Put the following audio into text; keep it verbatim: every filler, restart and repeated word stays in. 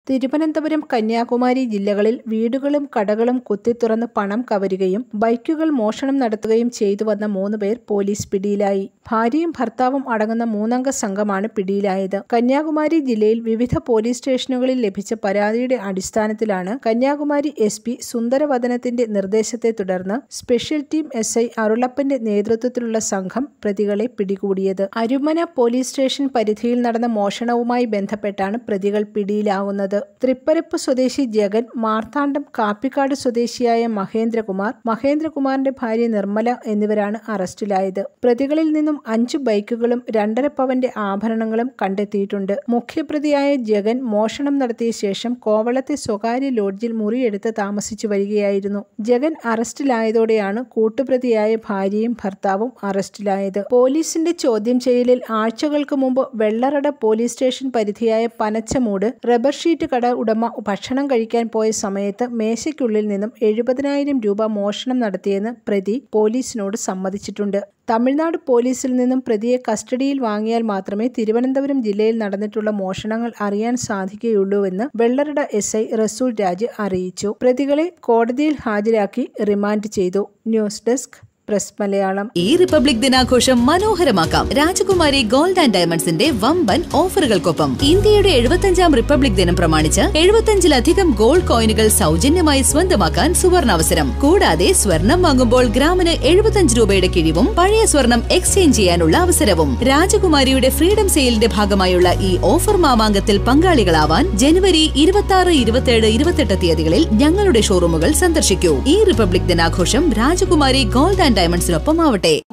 തിരുവനന്തപുരം, കന്യാകുമാരി ജില്ലകളിൽ വീടുകളും കടകളും കുത്തിത്തുറന്ന് പണം കവരുകയും ബൈക്കുകൾ മോഷണം നടത്തുകയും ചെയ്തുവന്ന മൂന്ന് പേർ പോലീസ് പിടിയിലായി. ഭാര്യയും ഭർത്താവും അടങ്ങുന്ന മൂന്നംഗ സംഘമാണ് പിടിയിലായത്. കന്യാകുമാരി ജില്ലയിൽ വിവിധ പോലീസ് സ്റ്റേഷനുകളിൽ ലഭിച്ച പരാതിയുടെ അടിസ്ഥാനത്തിലാണ് കന്യാകുമാരി എസ് പി സുന്ദരവദനത്തിന്റെ നിർദ്ദേശത്തെ തുടർന്ന് സ്പെഷ്യൽ ടീം എസ് ഐ അരുളപ്പന്റെ നേതൃത്വത്തിലുള്ള സംഘം പ്രതികളെ പിടികൂടിയത്. അരുമന പോലീസ് സ്റ്റേഷൻ പരിധിയിൽ നടന്ന മോഷണവുമായി ബന്ധപ്പെട്ടാണ് പ്രതികൾ പിടിയിലാകുന്നത്. തൃപ്പരപ്പ് സ്വദേശി ജഗൻ, മാർത്താണ്ഡം കാപ്പിക്കാട് സ്വദേശിയായ മഹേന്ദ്രകുമാർ, മഹേന്ദ്രകുമാറിന്റെ ഭാര്യ നിർമ്മല എന്നിവരാണ് അറസ്റ്റിലായത്. പ്രതികളിൽ നിന്നും അഞ്ചു ബൈക്കുകളും രണ്ടര പവന്റെ ആഭരണങ്ങളും കണ്ടെത്തിയിട്ടുണ്ട്. മുഖ്യപ്രതിയായ ജഗൻ മോഷണം നടത്തിയ ശേഷം കോവളത്തെ സ്വകാര്യ ലോഡ്ജിൽ മുറിയെടുത്ത് താമസിച്ചു വരികയായിരുന്നു. ജഗൻ അറസ്റ്റിലായതോടെയാണ് കൂട്ടുപ്രതിയായ ഭാര്യയും ഭർത്താവും അറസ്റ്റിലായത്. പോലീസിന്റെ ചോദ്യം ചെയ്യലിൽ ആഴ്ചകൾക്ക് മുമ്പ് വെള്ളറട പോലീസ് സ്റ്റേഷൻ പരിധിയായ പനച്ചമൂട് റബ്ബർ ഷീറ്റ് കട ഉടമ ഭക്ഷണം കഴിക്കാൻ പോയ സമയത്ത് മേശയ്ക്കുള്ളിൽ നിന്നും എഴുപതിനായിരം രൂപ മോഷണം നടത്തിയെന്ന് പ്രതി പോലീസിനോട് സമ്മതിച്ചിട്ടുണ്ട്. തമിഴ്നാട് പോലീസിൽ നിന്നും പ്രതിയെ കസ്റ്റഡിയിൽ വാങ്ങിയാൽ മാത്രമേ തിരുവനന്തപുരം ജില്ലയിൽ നടന്നിട്ടുള്ള മോഷണങ്ങൾ അറിയാൻ സാധിക്കുകയുള്ളൂവെന്ന് വെള്ളറട എസ് ഐ റസൂൽ രാജ് അറിയിച്ചു. പ്രതികളെ കോടതിയിൽ ഹാജരാക്കി റിമാൻഡ് ചെയ്തു. News desk press Malayalam. ഈ റിപ്പബ്ലിക് ദിനാഘോഷം മനോഹരമാക്കാം രാജകുമാരി ഗോൾഡ് ആൻഡ് ഡയമണ്ട്സിന്റെ വമ്പൻ ഓഫറുകൾക്കൊപ്പം. ഇന്ത്യയുടെ എഴുപത്തഞ്ചാം റിപ്പബ്ലിക് ദിനം പ്രമാണിച്ച് എഴുപത്തഞ്ചിലധികം ഗോൾഡ് കോയിനുകൾ സൗജന്യമായി സ്വന്തമാക്കാൻ സുവർണാവസരം. കൂടാതെ സ്വർണം വാങ്ങുമ്പോൾ ഗ്രാമിന് എഴുപത്തഞ്ച് രൂപയുടെ കിഴിവും പഴയ സ്വർണം എക്സ്ചേഞ്ച് ചെയ്യാനുള്ള അവസരവും. രാജകുമാരിയുടെ ഫ്രീഡം സെയിലിന്റെ ഭാഗമായുള്ള ഈ ഓഫർ മാമാങ്കത്തിൽ പങ്കാളികളാവാൻ ജനുവരി ഇരുപത്തി ആറ്, ഇരുപത്തിയേഴ്, ഇരുപത്തെട്ട് തീയതികളിൽ ഞങ്ങളുടെ ഷോറൂമുകൾ സന്ദർശിക്കൂ. ഈ റിപ്പബ്ലിക് ദിനാഘോഷം രാജകുമാരി ഗോൾഡ് ആൻഡ് ഡയമണ്ട്സിനൊപ്പം ആവട്ടെ.